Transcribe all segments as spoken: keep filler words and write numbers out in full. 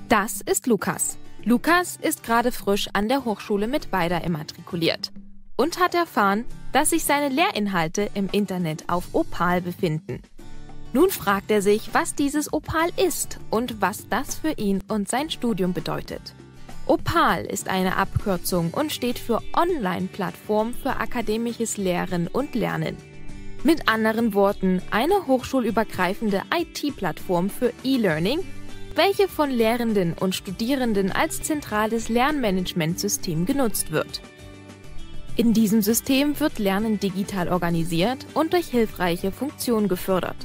Das ist Lukas. Lukas ist gerade frisch an der Hochschule Mittweida immatrikuliert und hat erfahren, dass sich seine Lehrinhalte im Internet auf Opal befinden. Nun fragt er sich, was dieses Opal ist und was das für ihn und sein Studium bedeutet. Opal ist eine Abkürzung und steht für Online-Plattform für akademisches Lehren und Lernen. Mit anderen Worten, eine hochschulübergreifende I T-Plattform für E-Learning, welche von Lehrenden und Studierenden als zentrales Lernmanagementsystem genutzt wird. In diesem System wird Lernen digital organisiert und durch hilfreiche Funktionen gefördert.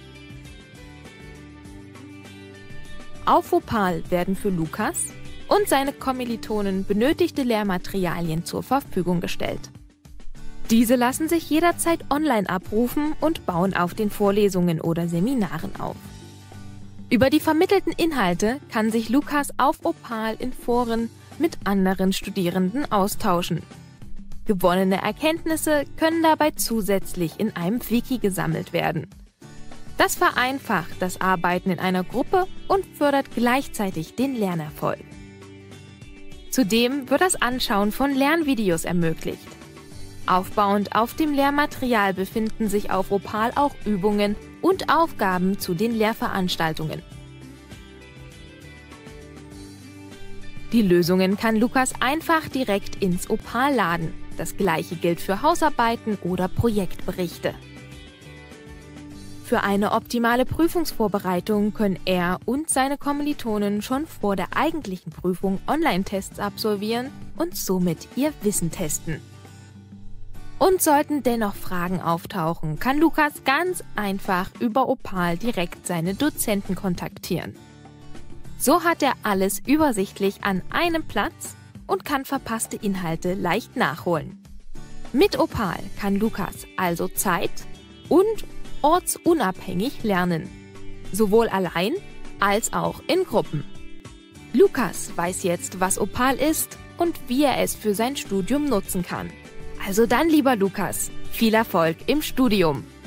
Auf Opal werden für Lukas und seine Kommilitonen benötigte Lehrmaterialien zur Verfügung gestellt. Diese lassen sich jederzeit online abrufen und bauen auf den Vorlesungen oder Seminaren auf. Über die vermittelten Inhalte kann sich Lukas auf Opal in Foren mit anderen Studierenden austauschen. Gewonnene Erkenntnisse können dabei zusätzlich in einem Wiki gesammelt werden. Das vereinfacht das Arbeiten in einer Gruppe und fördert gleichzeitig den Lernerfolg. Zudem wird das Anschauen von Lernvideos ermöglicht. Aufbauend auf dem Lehrmaterial befinden sich auf Opal auch Übungen und Aufgaben zu den Lehrveranstaltungen. Die Lösungen kann Lukas einfach direkt ins Opal laden. Das gleiche gilt für Hausarbeiten oder Projektberichte. Für eine optimale Prüfungsvorbereitung können er und seine Kommilitonen schon vor der eigentlichen Prüfung Online-Tests absolvieren und somit ihr Wissen testen. Und sollten dennoch Fragen auftauchen, kann Lukas ganz einfach über Opal direkt seine Dozenten kontaktieren. So hat er alles übersichtlich an einem Platz und kann verpasste Inhalte leicht nachholen. Mit Opal kann Lukas also zeit- und ortsunabhängig lernen, sowohl allein als auch in Gruppen. Lukas weiß jetzt, was Opal ist und wie er es für sein Studium nutzen kann. Also dann, lieber Lukas, viel Erfolg im Studium!